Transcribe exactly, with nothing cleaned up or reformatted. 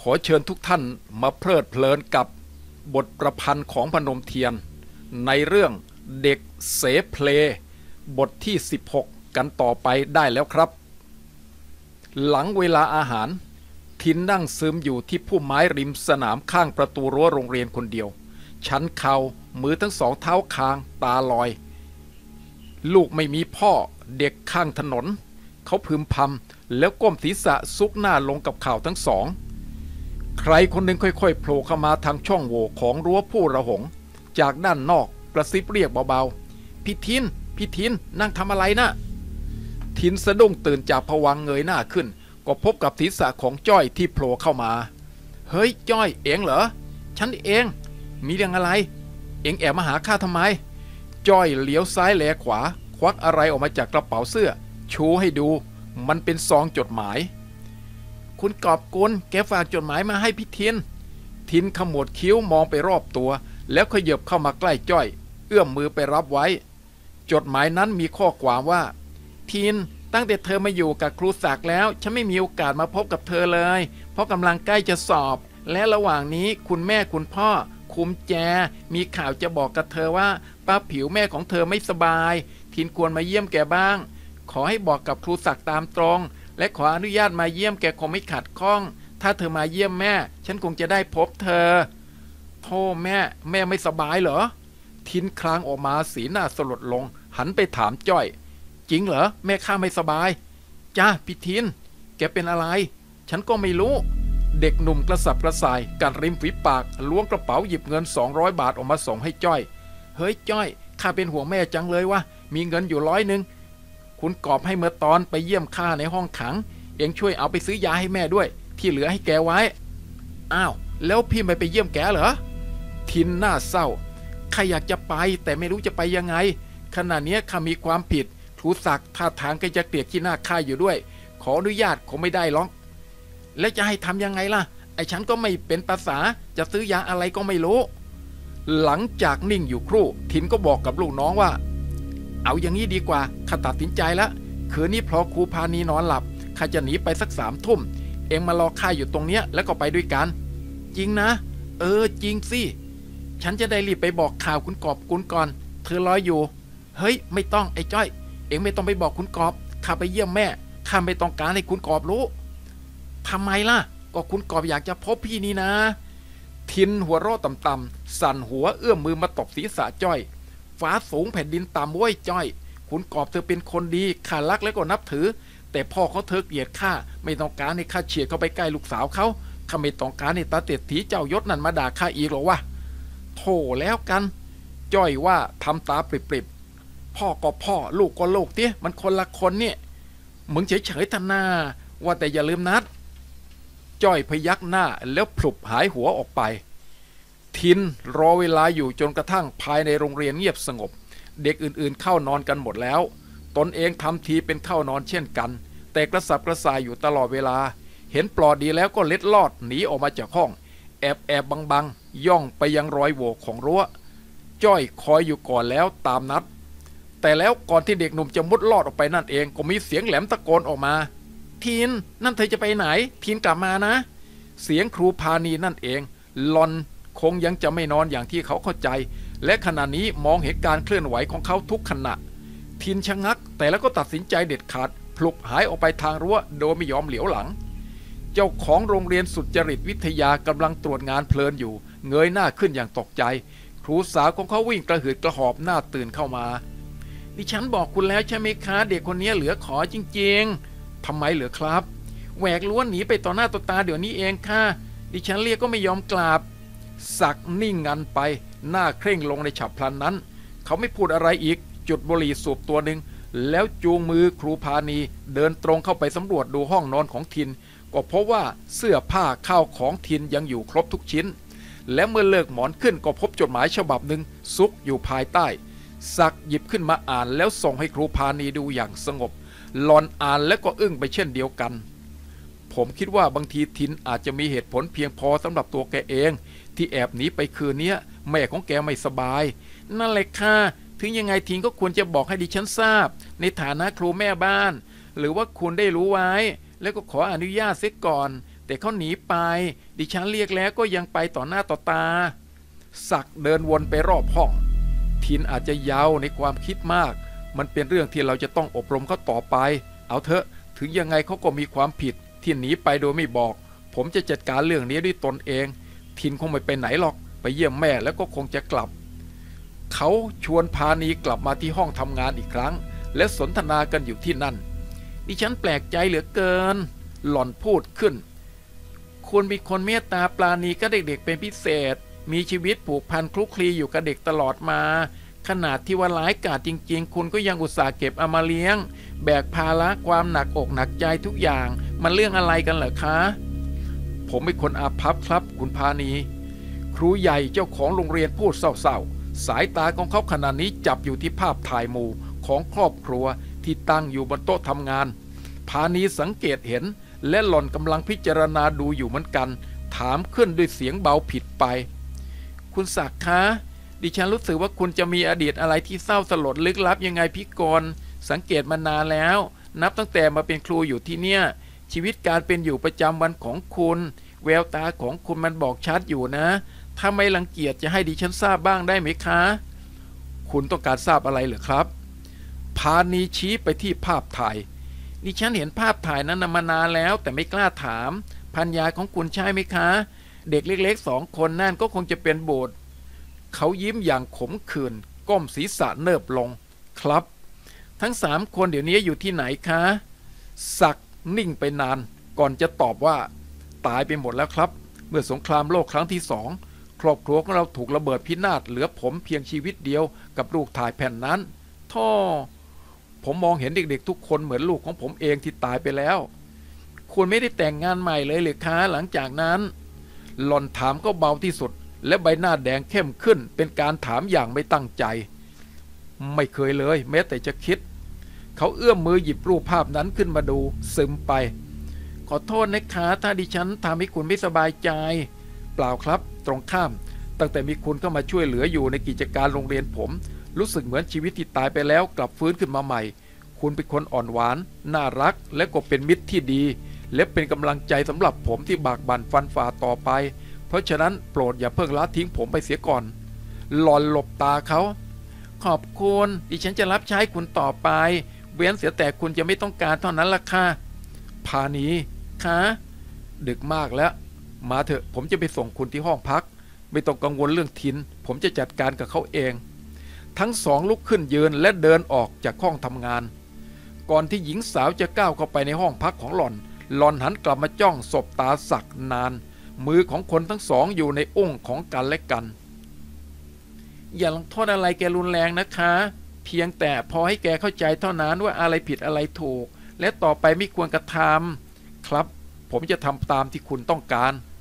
ขอเชิญทุกท่านมาเพลิดเพลินกับบทประพันธ์ของพนมเทียนในเรื่องเด็กเสเพลบทที่สิบหกกันต่อไปได้แล้วครับหลังเวลาอาหารทินนั่งซึมอยู่ที่พุ่มไม้ริมสนามข้างประตูรั้วโรงเรียนคนเดียวชันเข่ามือทั้งสองเท้าคางตาลอยลูกไม่มีพ่อเด็กข้างถนนเขาพึมพำแล้วก้มศีรษะซุกหน้าลงกับเข่าทั้งสองใครคนหนึ่งค่อยๆโผล่เข้ามาทางช่องโหว่ของรั้วผู้ระหงจากด้านนอกกระซิบเรียกเบาๆพี่ทินพี่ทินนั่งทำอะไรนะทินสะดุ้งตื่นจากผวังค์เงยหน้าขึ้นก็พบกับศีรษะของจ้อยที่โผล่เข้ามาเฮ้ยจ้อยเอ็งเหรอฉันเองมีเรื่องอะไรเอ็งแอบมาหาข้าทำไมจ้อยเหลียวซ้ายแลขวาควักอะไรออกมาจากกระเป๋าเสื้อชูให้ดูมันเป็นซองจดหมายคุณกอบกุลแกฝากจดหมายมาให้พี่ทินทินขมวดคิ้วมองไปรอบตัวแล้วขยับเข้ามาใกล้จ้อยเอื้อมมือไปรับไว้จดหมายนั้นมีข้อความว่าทินตั้งแต่เธอมาอยู่กับครูศักดิ์แล้วฉันไม่มีโอกาสมาพบกับเธอเลยเพราะกำลังใกล้จะสอบและระหว่างนี้คุณแม่คุณพ่อคุมแจมีข่าวจะบอกกับเธอว่าป้าผิวแม่ของเธอไม่สบายทินควรมาเยี่ยมแกบ้างขอให้บอกกับครูศักดิ์ตามตรงและขออนุญาตมาเยี่ยมแกคงไม่ขัดข้องถ้าเธอมาเยี่ยมแม่ฉันคงจะได้พบเธอโธ่แม่แม่ไม่สบายเหรอทินคลางออกมาสีหน้าสลดลงหันไปถามจ้อยจริงเหรอแม่ข้าไม่สบายจ้าพี่ทินแกเป็นอะไรฉันก็ไม่รู้เด็กหนุ่มกระสับกระส่ายกัดริมฝีปากล้วงกระเป๋าหยิบเงินสองร้อยบาทออกมาส่งให้จ้อยเฮ้ยจ้อยข้าเป็นห่วงแม่จังเลยวะมีเงินอยู่ร้อยหนึ่งคุณกอบให้เมื่อตอนไปเยี่ยมข้าในห้องขังเองช่วยเอาไปซื้อยาให้แม่ด้วยที่เหลือให้แกไว้อ้าวแล้วพี่ไม่ไปเยี่ยมแกเหรอทินหน้าเศร้าข้าอยากจะไปแต่ไม่รู้จะไปยังไงขณะนี้ข้ามีความผิดครูศักดิ์ท่าทางก็จะเกลียดขี้หน้าข้าอยู่ด้วยขออนุญาตคงไม่ได้หรอกแล้วจะให้ทำยังไงล่ะไอ้ฉันก็ไม่เป็นภาษาจะซื้อยาอะไรก็ไม่รู้หลังจากนิ่งอยู่ครู่ทินก็บอกกับลูกน้องว่าเอาอย่างนี้ดีกว่าข้าตัดสินใจแล้วคืนนี้พอครูพานีนอนหลับข้าจะหนีไปสักสามทุ่มเอ็งมารอข้าอยู่ตรงเนี้ยแล้วก็ไปด้วยกันจริงนะเออจริงสิฉันจะได้รีบไปบอกข่าวคุณกอบกุลก่อนเธอรออยู่เฮ้ยไม่ต้องไอ้จ้อยเอ็งไม่ต้องไปบอกคุณกอบข้าไปเยี่ยมแม่ข้าไม่ต้องการให้คุณกอบรู้ทำไมล่ะก็คุณกอบอยากจะพบพี่นี่นะทินหัวเราะต่ำๆสั่นหัวเอื้อมมือมาตบศีรษะจ้อยฟ้าสูงแผ่นดินต่ำไว้จ้อยคุณกอบเธอเป็นคนดีข้ารักและก็นับถือแต่พ่อเขาเธอเกลียดข้าไม่ต้องการให้ข้าเฉียดเข้าไปใกล้ลูกสาวเขาข้าไม่ต้องการให้ตาเต็ดถีเจ้ายศนั่นมาด่าข้าอีกหรอวะโธ่แล้วกันจ้อยว่าทำตาปริบๆพ่อก็พ่อลูกก็ลูกเตี้ยมันคนละคนเนี่ยมึงเฉยๆท่านหน้าว่าแต่อย่าลืมนัดจ้อยพยักหน้าแล้วพลุบหายหัวออกไปทินรอเวลาอยู่จนกระทั่งภายในโรงเรียนเงียบสงบเด็กอื่นๆเข้านอนกันหมดแล้วตนเองทำทีเป็นเข้านอนเช่นกันแต่กระสับกระส่ายอยู่ตลอดเวลาเห็นปลอดดีแล้วก็เล็ดลอดหนีออกมาจากห้องแอบแอบบังๆย่องไปยังรอยโหว่ของรั้วจ้อยคอยอยู่ก่อนแล้วตามนัดแต่แล้วก่อนที่เด็กหนุ่มจะมุดลอดออกไปนั่นเองก็มีเสียงแหลมตะโกนออกมาทินนั่นเธอจะไปไหนทินกลับมานะเสียงครูพานีนั่นเองหลอนคงยังจะไม่นอนอย่างที่เขาเข้าใจและขณะนี้มองเห็นการเคลื่อนไหวของเขาทุกขณะทินชะงักแต่แล้วก็ตัดสินใจเด็ดขาดพลุบหายออกไปทางรั้วโดยไม่ยอมเหลียวหลังเจ้าของโรงเรียนสุจริตวิทยากำลังตรวจงานเพลินอยู่เงยหน้าขึ้นอย่างตกใจครูสาวของเขาวิ่งกระหืดกระหอบหน้าตื่นเข้ามาดิฉันบอกคุณแล้วใช่ไหมคะเด็กคนนี้เหลือขอจริงๆทำไมเหลือครับแหวกล้วนหนีไปต่อหน้าต่อตาเดี๋ยวนี้เองค่ะดิฉันเรียกก็ไม่ยอมกราบศักนิ่งงันไปหน้าเคร่งลงในฉับพลันนั้นเขาไม่พูดอะไรอีกจุดบุหรี่สูบตัวหนึ่งแล้วจูงมือครูพานีเดินตรงเข้าไปสำรวจดูห้องนอนของทินก็พบว่าเสื้อผ้าข้าวของทินยังอยู่ครบทุกชิ้นและเมื่อเลิกหมอนขึ้นก็พบจดหมายฉบับหนึ่งซุกอยู่ภายใต้ศักหยิบขึ้นมาอ่านแล้วส่งให้ครูพานีดูอย่างสงบหลอนอ่านและก็อึ้งไปเช่นเดียวกันผมคิดว่าบางทีทินอาจจะมีเหตุผลเพียงพอสำหรับตัวแกเองที่แอบหนีไปคืนนี้แม่ของแกไม่สบายนั่นแหละค่ะถึงยังไงทินก็ควรจะบอกให้ดิฉันทราบในฐานะครูแม่บ้านหรือว่าคุณได้รู้ไว้แล้วก็ขออนุญาตเสียก่อนแต่เขาหนีไปดิฉันเรียกแล้วก็ยังไปต่อหน้าต่อตาศักดิ์เดินวนไปรอบห้องทินอาจจะเยาว์ในความคิดมากมันเป็นเรื่องที่เราจะต้องอบรมเขาต่อไปเอาเถอะถึงยังไงเขาก็มีความผิดที่หนีไปโดยไม่บอกผมจะจัดการเรื่องนี้ด้วยตนเองทินคงไม่ไปไหนหรอกไปเยี่ยมแม่แล้วก็คงจะกลับเขาชวนพานีกลับมาที่ห้องทำงานอีกครั้งและสนทนากันอยู่ที่นั่นดิฉันแปลกใจเหลือเกินหล่อนพูดขึ้นคุณมีคนเมตตาปราณีกับเด็กๆเป็นพิเศษมีชีวิตผูกพันคลุกคลีอยู่กับเด็กตลอดมาขนาดที่ว่าร้ายกาจจริงๆคุณก็ยังอุตส่าห์เก็บเอามาเลี้ยงแบกภาระความหนักอกหนักใจทุกอย่างมันเรื่องอะไรกันเหรอคะผมเป็นคนอาภัพครับคุณพานีครูใหญ่เจ้าของโรงเรียนพูดเศร้าๆสายตาของเขาขณะนี้จับอยู่ที่ภาพถ่ายหมู่ของครอบครัวที่ตั้งอยู่บนโต๊ะทำงานพานีสังเกตเห็นและหล่อนกำลังพิจารณาดูอยู่เหมือนกันถามขึ้นด้วยเสียงเบาผิดไปคุณศักดิ์คะดิฉันรู้สึกว่าคุณจะมีอดีตอะไรที่เศร้าสลดลึกลับยังไงพี่กรณ์สังเกตมานานแล้วนับตั้งแต่มาเป็นครูอยู่ที่เนี่ยชีวิตการเป็นอยู่ประจำวันของคุณแววตาของคุณมันบอกชัดอยู่นะถ้าไม่รังเกียจจะให้ดิฉันทราบบ้างได้ไหมคะคุณต้องการทราบอะไรเหรอครับพานีชี้ไปที่ภาพถ่ายดิฉันเห็นภาพถ่ายนั้นมานานแล้วแต่ไม่กล้าถามภรรยาของคุณใช่ไหมคะเด็กเล็กๆสองคนนั่นก็คงจะเป็นบุตรเขายิ้มอย่างขมขื่นก้มศีรษะเนิบลงครับทั้งสามคนเดี๋ยวนี้อยู่ที่ไหนคะศักดิ์นิ่งไปนานก่อนจะตอบว่าตายไปหมดแล้วครับเมื่อสงครามโลกครั้งที่สองครอบครัวของเราถูกระเบิดพินาศเหลือผมเพียงชีวิตเดียวกับลูกถ่ายแผ่นนั้นท่อผมมองเห็นเด็กๆทุกคนเหมือนลูกของผมเองที่ตายไปแล้วคุณไม่ได้แต่งงานใหม่เลยหรือคะหลังจากนั้นหล่อนถามก็เบาที่สุดและใบหน้าแดงเข้มขึ้นเป็นการถามอย่างไม่ตั้งใจไม่เคยเลยแม้แต่จะคิดเขาเอื้อมมือหยิบรูปภาพนั้นขึ้นมาดูซึมไปขอโทษนะคะถ้าดิฉันทำให้คุณไม่สบายใจเปล่าครับตรงข้ามตั้งแต่มีคุณเข้ามาช่วยเหลืออยู่ในกิจการโรงเรียนผมรู้สึกเหมือนชีวิตที่ตายไปแล้วกลับฟื้นขึ้นมาใหม่คุณเป็นคนอ่อนหวานน่ารักและก็เป็นมิตรที่ดีและเป็นกำลังใจสำหรับผมที่บากบั่นฟันฝ่าต่อไปเพราะฉะนั้นโปรดอย่าเพิ่งละทิ้งผมไปเสียก่อนหลอนหลบตาเขาขอบคุณดิฉันจะรับใช้คุณต่อไปเว้นเสียแต่คุณจะไม่ต้องการเท่านั้นล่ะค่ะพานีคะดึกมากแล้วมาเถอะผมจะไปส่งคุณที่ห้องพักไม่ต้องกังวลเรื่องทินผมจะจัดการกับเขาเองทั้งสองลุกขึ้นยืนและเดินออกจากห้องทำงานก่อนที่หญิงสาวจะก้าวเข้าไปในห้องพักของหล่อนหล่อนหันกลับมาจ้องสบตาศักดิ์นานมือของคนทั้งสองอยู่ในอุ้งของกันและกันอย่าลงโทษอะไรแกรุนแรงนะคะเพียงแต่พอให้แกเข้าใจเท่านั้นว่าอะไรผิดอะไรถูกและต่อไปไม่ควรกระทำครับผมจะทำตามที่คุณต้องการ